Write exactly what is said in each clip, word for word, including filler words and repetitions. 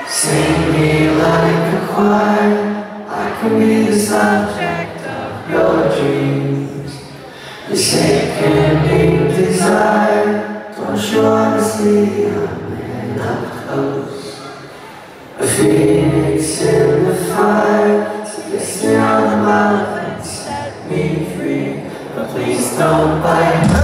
Sing me like a choir, I can be the subject of your dreams. Forsaken desire, don't you wanna see a man up close? A phoenix in the fire, so kiss me on the mouth and set me free. But please don't bite.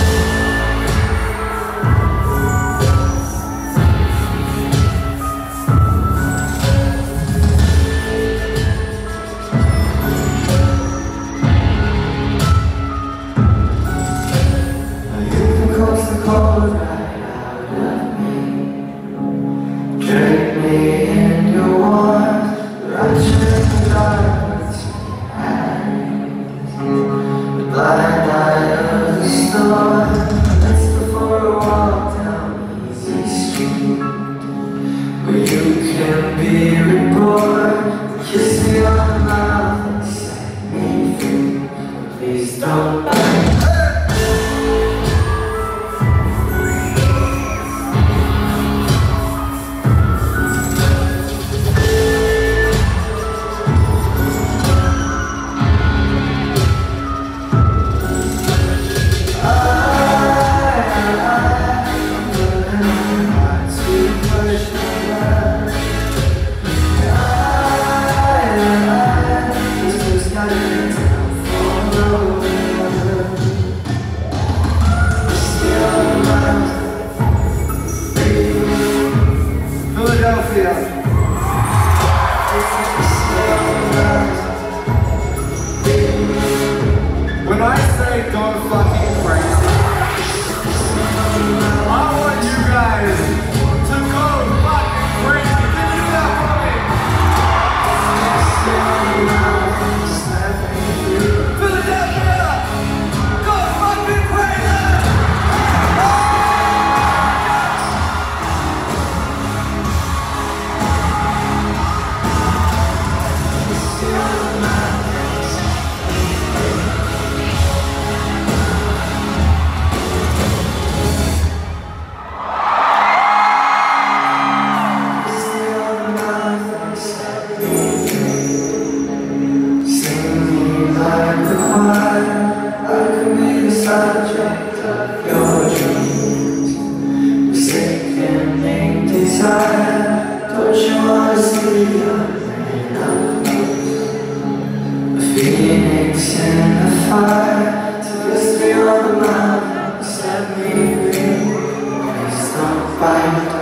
Blind eye of the storm, let's go for a walk down Easy Street, where you can be reborn. Kiss me on the mouth and set me free. Please don't bite. When I say go fucking crazy, I want you guys to go fucking crazy. Can you do that for me? Philadelphia, go fucking crazy! Subject of your dreams, forsaken desire, don't you wanna see a man up close? A phoenix in the fire, to kiss me on the mouth and set me free. Please don't bite.